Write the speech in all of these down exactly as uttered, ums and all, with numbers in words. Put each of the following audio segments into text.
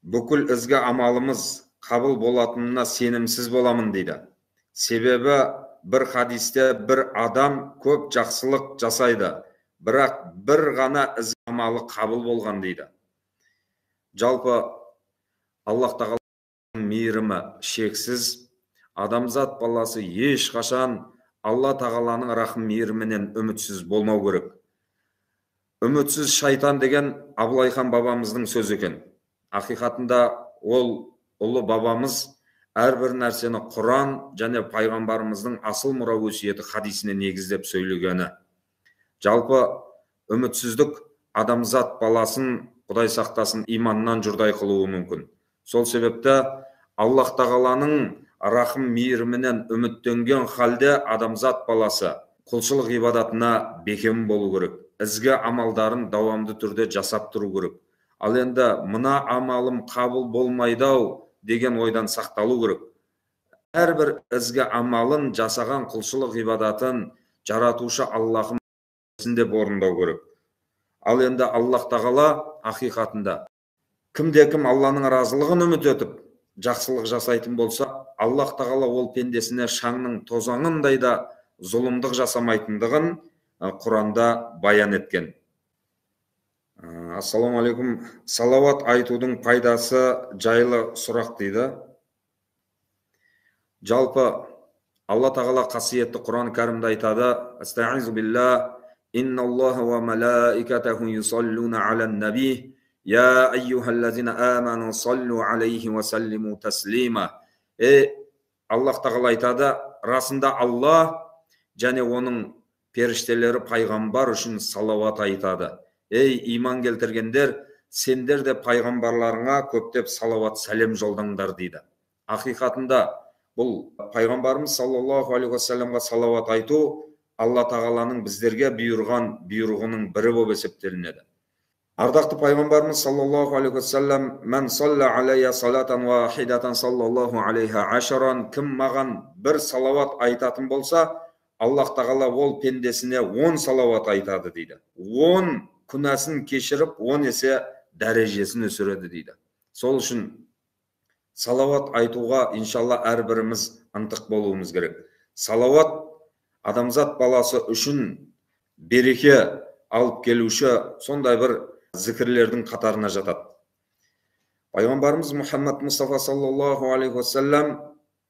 бүкіл ізгі амалымыз қабыл болатынына сенімсіз боламын дейді. Себебі бір хадисте бір адам көп жақсылық жасайды, бірақ бір ғана ізгі амалы қабыл болған дейді. Жалпы Аллах тағаланың мейірімі шексіз, адамзат баласы ешқашан Алла тағаланың рахым мейірімінен үмітсіз болмау керек. Үмітсіз шайтан деген Абылай хан бабамыздың сөзі екен. Ақиқатында ол ұлы бабамыз әрбір нәрсені Құран және пайғамбарымыздың асыл мұра өсиеті хадисіне негіздеп сөйлегені. Жалпы үмітсіздік адамзат баласын, Құдай сақтасын, иманнан жұрдай қылуы мүмкін. Сол себепті Аллах тағаланың рахым мейірімінен үміттенген халде адамзат баласы құлшылық ғибадатына бекем болу керек. Ізгі амалдарын давамды түрде жасап тұру керек. Ал енді мына амалым қабыл болмайдау деген ойдан сақталу керек. Әрбір ізгі амалын жасаған құлшылық ғибадатын жаратушы Аллахым деп орындау керек. Ал енді Аллах тағала ақиқатында кімде-кім Алланың разылығын үміт етіп жақсылық жасайтын болса, Аллах тағала ол пендесіне шаңның тозаңындай да зұлымдық жасамайтындығын Құранда баян еткен. Ассаламу алейкум. Салауат айтудың пайдасы жайлы сұрақ дейді. Жалпы Алла тағала қасиетті Құран кәрімде айтады: Астаизу билла, инналлаха ва малаикатаху юсаллуна алан наби, я айюхаллазина аману саллу алейхи ва саллиму таслима. Е, Аллах тағала айтады, расында Алла және оның періштелері пайғамбар үшін салауат айтады. Ей, иман келтіргендер, сендер де пайғамбарларыңа көптеп салауат сәлем жолдаңдар дейді. Ақиқатында бұл пайғамбарымыз саллаллаху алейхи уассаламға салауат айту Алла тағаланың біздерге бұйырған бұйрығының бірі болып есептелінеді. Ардақты пайғамбарымыз саллаллаху алейхи уассалам: "Мен салла алейя салатан вахидатан саллаллаху алейха ашаран", кім маған бір салауат айтатын болса, Аллах тағала ол пендесіне он салауат айтады дейді. он күнәсін кешіріп, он есе дәрежесін өсіреді дейді. Сол үшін салауат айтуға иншалла әрбіріміз ынтық болуымыз керек. Салауат адамзат баласы үшін береке алып келуші сондай бір зікірлердің қатарына жатады. Пайғамбарымыз Мұхаммад Мұстафа саллаллаху алейхи уассалам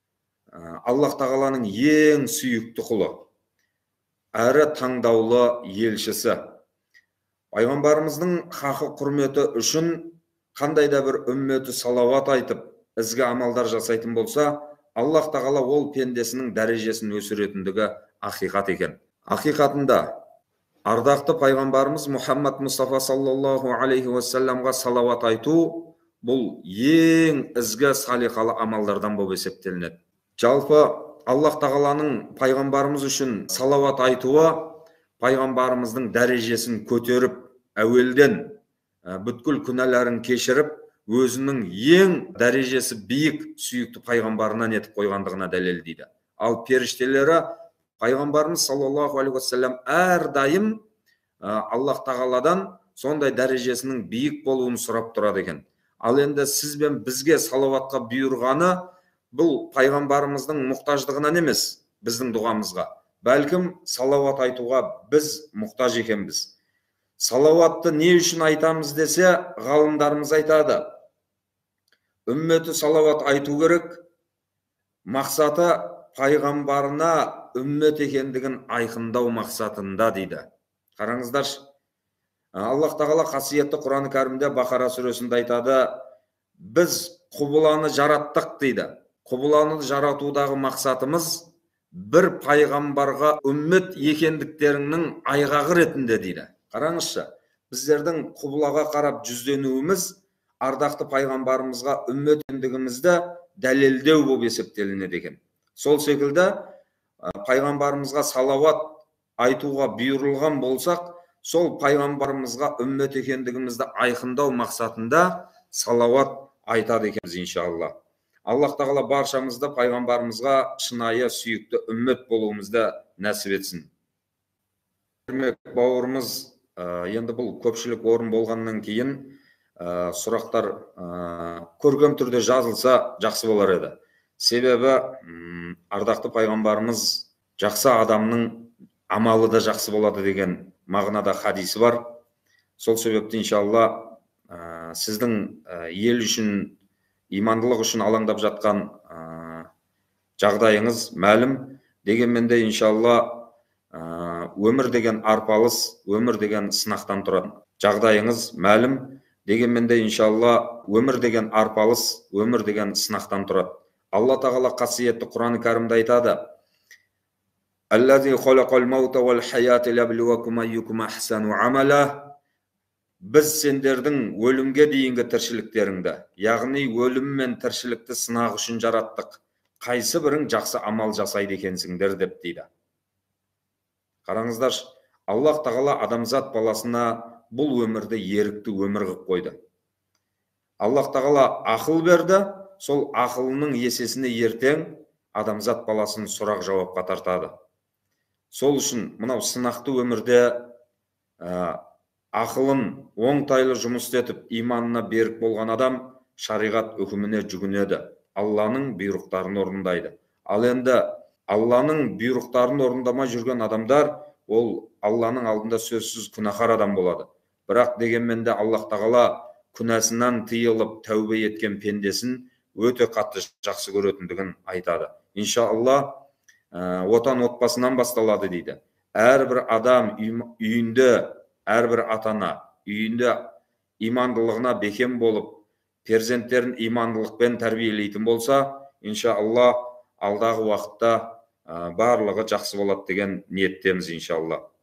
Аллах тағаланың ең сүйікті құлы, әрі таңдаулы елшісі. Пайғамбарымыздың хақы құрметі үшін қандай да бір үмметі салауат айтып, ізгі амалдар жасайтын болса, Аллах тағала ол пендесінің дәрежесін өсіретіндігі ақиқат екен. Ақиқатында ардақты пайғамбарымыз Мұхаммад Мұстафа саллаллаху алейхи уассаламға салауат айту бұл ең ізгі салиқалы амалдардан болып есептелінеді. Жалпы Аллах тағаланың пайғамбарымыз үшін салауат айтуы пайғамбарымыздың дәрежесін көтеріп, әуелден бүткіл күнәләрін кешіріп, өзінің ең дәрежесі биік сүйікті пайғамбарынан етіп қойғандығына дәлел дейді. Ал періштелері пайғамбарымыз саллаллаху алейхи уассалам әрдайым Аллах тағаладан сондай дәрежесінің биік болуын сұрап тұрады екен. Ал енді сіз бен бізге салауатқа бұйырғаны бұл пайғамбарымыздың мұқтаждығынан емес, біздің дұғамызға. Бәлкім салауат айтуға біз мұқтаж екенбіз. Салауатты не үшін айтамыз десе, ғалымдарымыз айтады: үмметі салауат айту керек, мақсаты пайғамбарына үммет екендігін айқындау мақсатында дейді. Қараңыздаршы, Аллах тағала қасиетті Құран кәрімде Бақара сүресінде айтады: біз құбыланы жараттық дейді. Құбыланы жаратудағы мақсатымыз бір пайғамбарға үммет екендіктерінің айғағы ретінде дейді. Қараңызшы, біздердің құбылаға қарап жүзденуіміз ардақты пайғамбарымызға үммет екендігімізді дәлелдеу болып есептелінеді екен. Сол секілді пайғамбарымызға салауат айтуға бұйырылған болсақ, сол пайғамбарымызға үммет екендігімізді айқындау мақсатында салауат айтады екенбіз иншалла. Аллах тағала баршамызды пайғамбарымызға шынайы сүйікті үммет болуымызды нәсіп етсін. Бауырымыз, енді бұл көпшілік орын болғаннан кейін ә, сұрақтар ә, көркем түрде жазылса жақсы болар еді. Себебі м, ардақты пайғамбарымыз жақсы адамның амалы да жақсы болады деген мағынада хадисі бар. Сол себепті иншалла ә, сіздің ә, ел үшін, имандылық үшін алаңдап жатқан ә, жағдайыңыз мәлім. Дегенмен де иншалла ә, өмір деген арпалыс, өмір деген сынақтан тұрады. Жағдайыңыз мәлім. Дегенмен де иншалла өмір деген арпалыс, өмір деген сынақтан тұрады. Алла тағала қасиетті Құран кәрімде айтады: «Аллази халақал маута вал хаята лияблуакум айюкум ахсану амала». Біз сендердің өлімге дейінгі тіршіліктеріңді, яғни өлім мен тіршілікті сынақ үшін жараттық. Қайсы бірің жақсы амал жасайды екенсіңдер деп дейді. Қараңыздар, Аллах тағала адамзат баласына бұл өмірді ерікті өмір қылып қойды. Аллах тағала ақыл берді, сол ақылының есесіне ертең адамзат баласын сұрақ жауапқа тартады. Сол үшін мынау сынақты өмірде ә, ақылын оңтайлы жұмыс етіп, иманына берік болған адам шариғат үкіміне жүгінеді, Алланың бұйрықтарын орындайды. Ал енді Алланың бұйрықтарын орындамай жүрген адамдар, ол Алланың алдында сөзсіз күнәһар адам болады. Бірақ дегенмен де Аллах тағала күнәсінен тыйылып тәубе еткен пендесін өте қатты жақсы көретіндігін айтады. Иншалла отан отбасынан басталады дейді. Әрбір адам үйінде, әрбір атана үйінде имандылығына бекем болып, перзенттерін имандылықпен тәрбиелейтін болса, иншалла алдағы уақытта барлығы жақсы болады деген ниеттеміз иншалла.